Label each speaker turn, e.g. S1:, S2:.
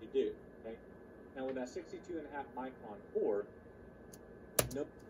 S1: do. Okay. Now with that 62.5 micron core, no